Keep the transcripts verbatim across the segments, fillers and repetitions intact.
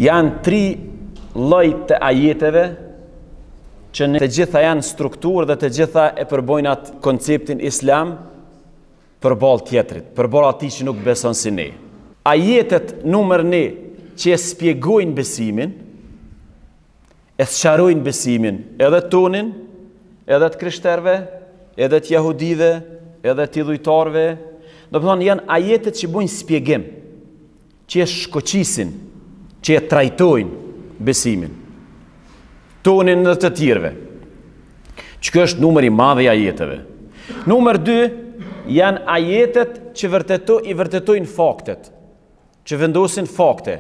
Janë tri lloj të ajeteve që në të gjitha janë strukturë dhe të gjitha e përbojnë atë konceptin islam përballë tjetrit, përballë atij që nuk beson si ne. Ajetet numër një që e spjegojnë besimin, e sqarojnë besimin, edhe tonin, edhe të krishterëve, edhe të jahudive, edhe të idhujtarëve, do të thonë janë ajetet që bojnë spjegim, që e shkoqisin, që e trajtojnë besimin, tonin dhe të tjerëve. Që kjo është numër i madh i ajeteve. Numër dy janë ajetet që vërteto, i vërtetojnë faktet, që vendosin fakte.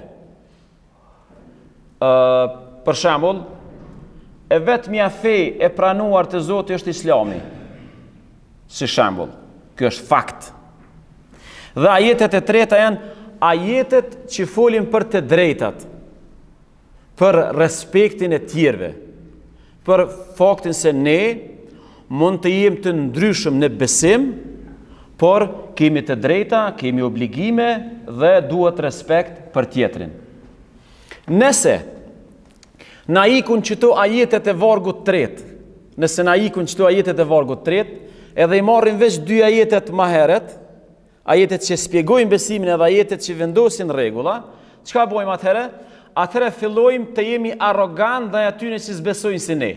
Uh, për shembull, e vetmja fe e pranuar të Zotit është Islami. Si shembull, ky është fakt. Dhe ajetet e treta janë ajetet që folin për të drejtat, për respektin e tjerëve, për faktin se ne mund të jemi të ndryshëm në besim, por kemi të drejta, kemi obligime dhe duhet respekt për tjetrin. Nëse na ikun qëto ajetet e vargut tret, nëse na ikun qëto ajetet e vargut tret, edhe i marrin veç dy ajetet më herët, ajetet që spjegojnë besimin edhe ajetet që vendosin rregulla, çka bëjmë atëherë? Atëherë fillojmë të jemi arrogant dhe atyre që s'besojnë si ne.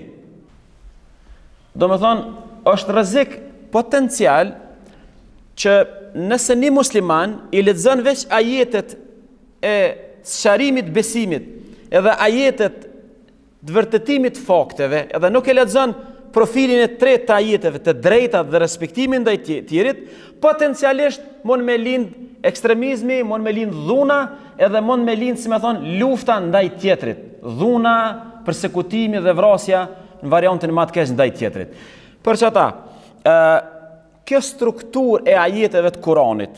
Do me thonë, është rrezik potencial që nëse një musliman i lexon veç ajetet e sqarimit besimit, edhe ajetet të vërtetimit fakteve, edhe nuk e lexon profilin e tretë të ajeteve, të drejtat dhe respektimin ndaj tjerit, potencialisht mund me lind ekstremizmi, mund me lind dhuna, edhe mund me lind, si me thonë, lufta ndaj tjetrit. Dhuna, persekutimi dhe vrasja në variantin më të keq ndaj tjetrit. Për çata, ë kjo strukturë e ajeteve të Kuranit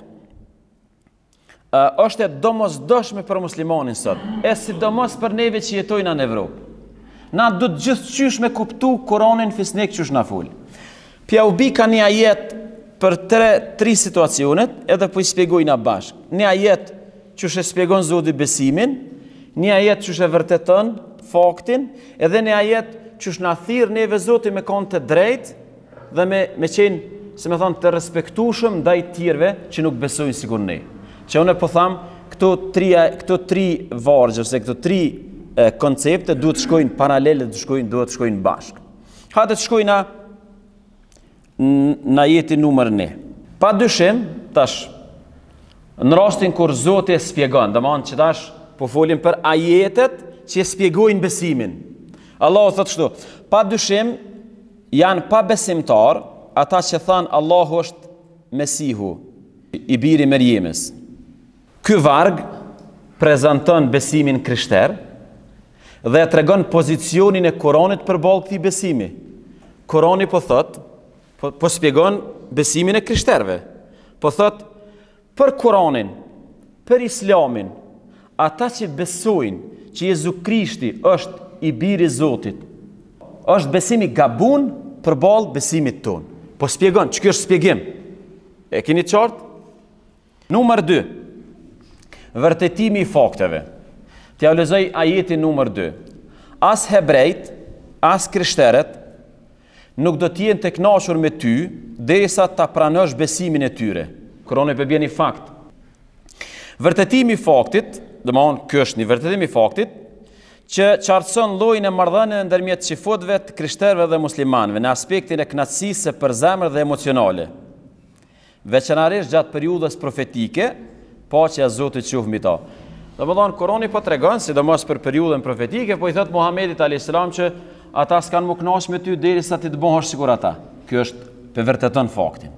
ë është e domosdoshme për muslimanin sot, e sidomos për neve që jetojnë në Evropë. Na du të gjithë qysh me kuptu Koranin fisnik qysh na ful. Pja u bi ka një ajet për tre, tri situacionet, edhe po i spjegojna bashkë. Një ajet qysh e spjegon Zoti besimin, një ajet qysh e vërteton faktin, edhe një ajet qysh na thirr neve Zoti me kon të drejt dhe me, me qenë, se me thonë, të respektushëm ndaj tjerve që nuk besojnë sikur ne. Që unë po tham, këto tri, këto tri vargje, ose këto tri koncepte duhet të shkojnë paralele, të shkojnë, duhet të shkojnë bashkë. Hajde të shkojna në ajetin numër një. Pa dyshim, tash, në rastin kur Zoti e spjegon, domethënë që tash po folim për ajetet që e spjegojnë besimin. Allahu thotë kështu: pa dyshim janë pa besimtar ata që thanë Allahu është Mesihu, i biri Merjemës. Ky varg prezanton besimin krishter dhe e tregon pozicionin e Koranit përballë këtij besimi. Korani po thot, po, po shpjegon besimin e krishterëve. Po thot për Koranin, për Islamin, ata që besojnë që Jezu Krishti është i biri i Zotit, është besimi gabun përballë besimit ton. Po shpjegon, ç'ky është shpjegim. E keni qartë? Numër dy. Vërtetimi i fakteve. T'ja lexoj ajetin numër dy. As hebrejt, as krishterët nuk do të jenë të kënaqur me ty derisa ta pranosh besimin e tyre. Kurani po bën një fakt. Vërtetimi i faktit, domthonë ky është një vërtetim i faktit që qartëson llojin e marrëdhënieve ndërmjet çifutëve të krishterëve dhe muslimanëve në aspektin e kënaqësisë së përzemër dhe emocionale. Veçanërisht gjatë periudhës profetike, paqja e Zotit qoftë mbi ta. Do më thonë, Korani po tregon, sidomos për periudhën profetike, po i thot Muhamedit alayhis salam që ata s'kan më kënaqur me ty derisa ti të bëhesh sikur ata. Ky është pe vërteton faktin.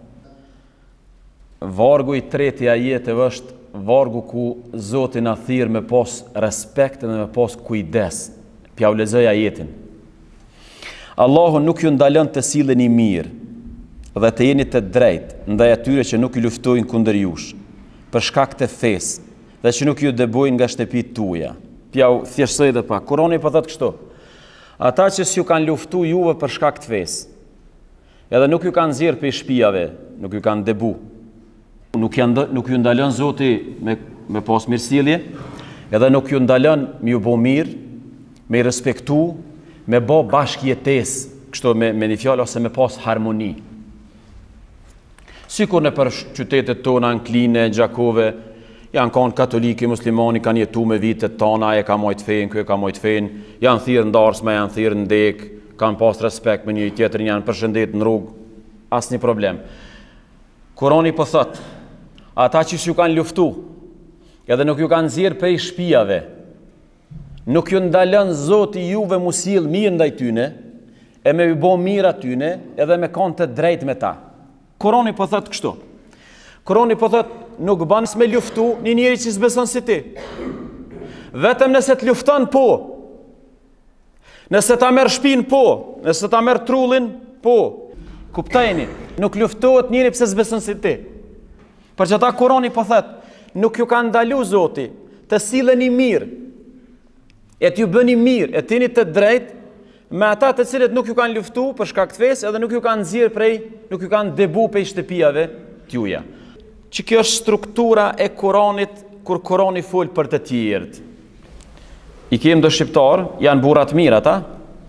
Vargu i tretë i ajeteve është vargu ku Zoti na thirr me pas respekt dhe me pas kujdes. Pja u lexoj ajetin. Allahu nuk ju ndalon të silleni mirë dhe të jeni të drejtë ndaj atyre që nuk ju luftojnë kundër jush, për shkak të fesë, dhe që nuk ju dëbojnë nga shtëpitë tuaja. Pja u thjeshtësoj dhe pa. Kurani po thotë kështu: ata që s'ju kanë luftu juve për shkak të fesë, edhe nuk ju kanë nxjerr për shtëpiave, nuk ju kanë debu, nuk, janë, nuk ju ndalon Zoti me, me pas mirësjellje, Edhe nuk ju ndalën me ju bo mirë, me i respektu, me bo bashkëjetesë, kështu me, me një fjalë ose me pas harmoni. Sikur në për qytetet tona, Ankline, Gjakove, janë kanë katoliki, muslimani, kanë jetu me vitet tona, e ka mojt fejnë, kjo e ka mojt fejnë, janë thirë ndarsme, janë thirë ndek, kanë pas respekt me një tjetërin, janë përshëndet në rrugë, asë një problem. Kurani po thot, ata që ju kanë luftu, edhe nuk ju kanë zirë prej shtëpiave, nuk ju ndalën Zoti juve mu sill mirë ndaj tyne, e me ju bo mirë atyne, edhe me kanë të drejt me ta. Kurani po thot kështu. Kurani po thot, nuk ban me luftu një njeri që s'beson si ti. Vetëm nëse të lufton, po. Nëse ta merr shpin, po. Nëse ta merr trullin, po. Kuptojeni, nuk luftohet njeri pse s'beson si ti. Për që ta Kurani po thot, nuk ju ka ndalu Zoti të silleni mirë, e t'ju bëni mirë, e t'jeni të drejt me ata të cilët nuk ju kanë luftu për shkak të fesë, edhe nuk ju kanë nxjerr prej, nuk ju kanë debu prej shtëpiave t'juja. Që kjo është struktura e Kuranit kur Kurani fol për të tjerët. I kem do shqiptar, janë burra të mirë ata.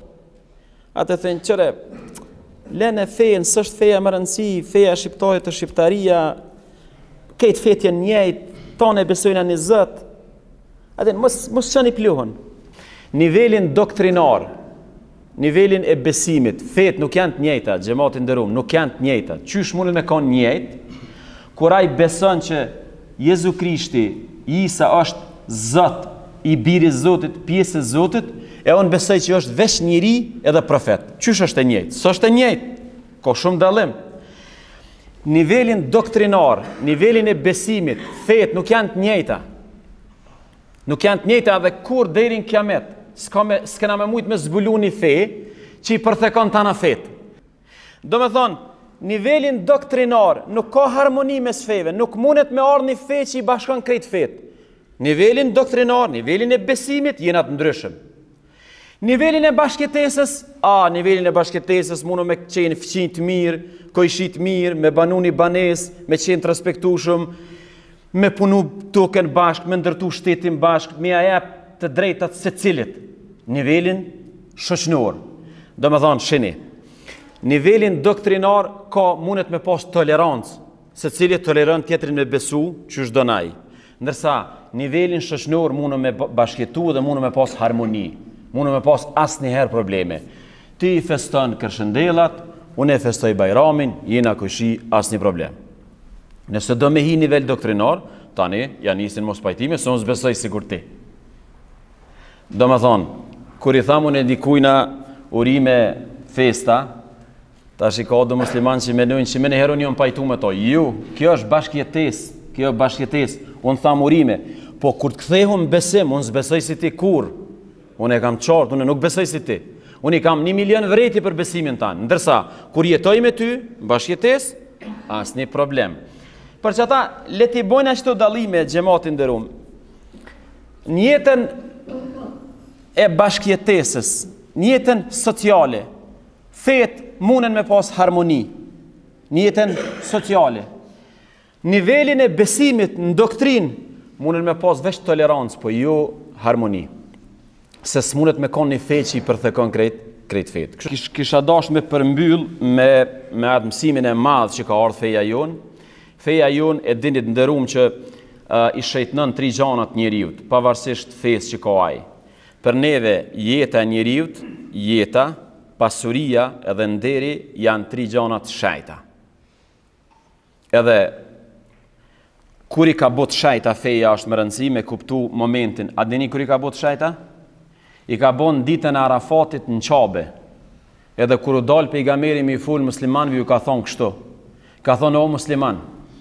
Ata thënë çore, lënë fenë, s'është feja më rëndësi, feja shqiptare të shqiptaria, këtë fetë janë njëjtë, tonë besojnë në Zot. Atë mos mos çani pluhun. Nivelin doktrinar, nivelin e besimit, fetë nuk janë të njëjta, xhamati nderuam, nuk janë të njëjta. Qysh mundën me kanë njëjtë? Kur ai beson që Jezu Krishti, Isa është Zot, i biri Zotit, pjesë e Zotit, e on besoj që është veç njeri edhe profet. Qysh është e njëjtë? S'është e njëjtë. Ka shumë dallim. Nivelin doktrinar, nivelin e besimit, fetë nuk janë të njëjta. Nuk janë të njëjta edhe kur deri në kiamet. S'ka me s'kena me mujt me zbulu një fe që i përthekon tana fetë. Do me thonë, nivelin doktrinar nuk ka harmoni mes feve, nuk mundet me ardhë një fe që i bashkon krejt fetë. Nivelin doktrinar, nivelin e besimit jena të ndryshëm. Nivelin e bashkëtesës, a, nivelin e bashkëtesës mundu me qenë fëqin të mirë, kojshit mirë, me banu një banes, me qenë të respektushëm, me punu token bashkë, me ndërtu shtetin bashkë, me ajep të drejtat se cilit. Nivelin shoqnor, do me thonë shini. Nivelin doktrinar ka mundet me pas tolerancë, se cilit tolerant tjetrin me besu, që është donaj. Ndërsa, nivelin shoqnor mundu me bashkëtu dhe mundu me pas harmoni, mundu me pas asë njëherë probleme. Ti i feston Kërshëndellat, unë e festoj Bajramin, jena kushi asë një problem. Nëse do me hi nivel doktrinar, tani, janë nisin mos pajtime, së unë zbesoj sigur ti. Do me thonë, kur i thamun e dikujna urime festa, ta shiko do musliman që menojnë që me në herë unë jom pajtu me to. Ju, kjo është bashkjetes, kjo është bashkjetes, unë tham urime, po kur të kthehum besim, unë zbesoj si ti kur, unë e kam qartë, unë nuk besoj si ti. Unë i kam një milion vreti për besimin tanë, ndërsa, kur jetoj me ty, bashkjetes, asë një problem. Për që ata, leti bojnë ashtu dalime xhamatin nderuam. Njetën e bashkjetesës, njetën sociale, fetë munen me pas harmoni, njetën sociale. Nivelin e besimit në doktrin munen me pas veç tolerancë, po jo harmoni. Se s'munet me kon një fetë që i përthekon krejt, krejt fetë. Kish, kisha dash me përmbyll me, me atë mësimin e madh që ka ardhur feja jonë. Feja jonë e dinit nderuam që uh, i shejtnon tri gjanat njeriut, pavarësisht fesë që ka ai. Për neve jeta e njeriut, jeta, pasuria edhe nderi janë tri gjanat shejta. Edhe kur i ka bot shejta feja është më rëndësi me kuptu momentin. A dini kur i ka bot shejta? I ka bon ditën e Arafatit në Qabe. Edhe kur u dal pejgamberi me i fol muslimanëve ju ka thonë kështu. Ka thonë o musliman,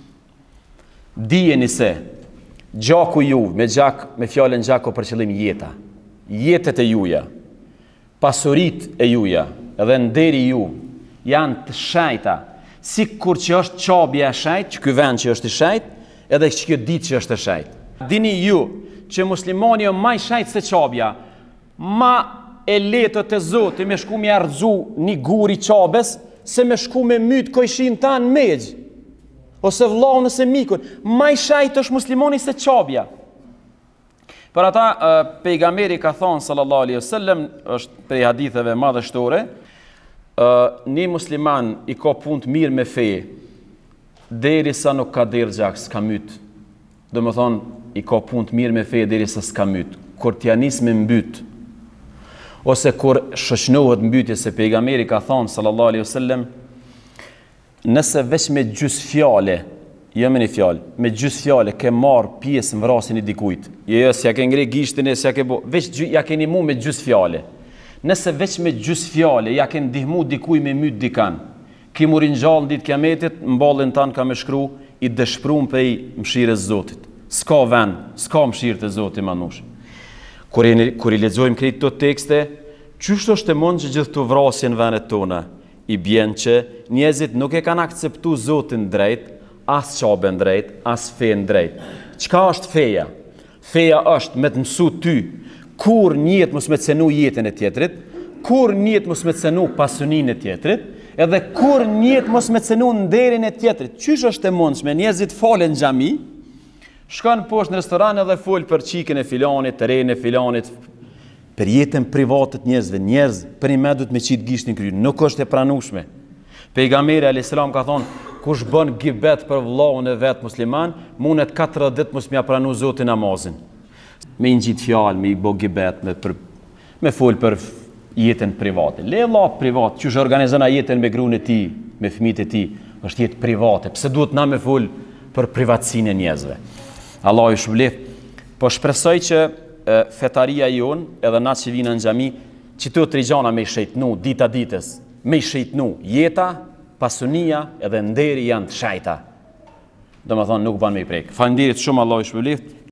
dijeni se gjaku ju, me gjak, me fjalën gjaku për qëllim jeta, jetet e juja, pasurit e juja, edhe nderi ju, janë të shajta, si kur që është qabja e shajt, që ky vend që është i shajt, edhe që kjo ditë që është e shajt. Dini ju, që muslimani jo maj shajt se qabja, ma e leto të Zotit me shku me ardzu një guri qabes, se me shku me mytë kojshin tanë megjë, ose vlau nëse mikun, ma i shajt është muslimoni se qabja. Për ata, pejgamberi ka thonë, sallallahu alaihi wasallam, është prej haditheve madhështore, një musliman i ka punë të mirë me feje, derisa nuk ka derë gjak, s'ka myt. Do më thonë, i ka punë të mirë me feje, derisa s'ka myt. Kur t'ja nis me mbyt, ose kur shoqënohet mbytje, se pejgamberi ka thonë, sallallahu alaihi wasallam, nëse veç me gjys fjale, jo me një fjalë, me gjys fjale ke marr pjesë në vrasjen e dikujt. Jo, jo, s'ja ke ngre gishtin e s'ja ke bo, veç ja keni mu me gjys fjale. Nëse veç me gjys fjale ja ke ndihmu dikuj me myt dikan, ki mu ringjall ditë kiametit, mballin tan ka me shkru i dëshprum prej mëshirës Zotit. S'ka vend, s'ka mëshirë të Zotit manush. Kur i, kur i lexojmë këtë këto tekste, çështë është e mund që gjithë të vrasjen në vendet tona, i bjen që njerëzit nuk e kanë akceptu Zotin drejt, as qabën drejt, as fejën drejt. Çka është feja? Feja është me të mësu ty, kur njët mos me të cenu jetën e tjetrit, kur njët mos me të cenu pasunin e tjetrit, edhe kur njët mos me të cenu nderin e tjetrit. Qysh është e mundshme? Njerëzit falen në xhami, shkon poshtë në restoran edhe fol për çikën e filanit, terrenin e filanit, për jetën private të njerëzve. Njerëz për një me duhet me qit gishtin kry, nuk është e pranueshme. Pejgamberi alayhis salam ka thonë, kush bën gibet për vllahun e vet musliman, mundet katërdhjetë ditë mos m'ia pranu Zoti namazin. Me ngjit fjalë, me i bë gibet, me për, me fol për jetën private. Le Allah privat, çu organizon jetën me gruan e tij, me fëmijët e tij, është jetë private. Pse duhet na me fol për privatësinë e njerëzve? Allah ju shpëlef. Po shpresoj që e, fetaria jon, edhe na që vinë në xhami, që të trigjana me shejtnu dita ditës, me shejtnu jeta, pasunia edhe nderi janë të shajta. Do më thonë nuk ban me i prek. Faleminderit shumë, Allah ju shpëlef.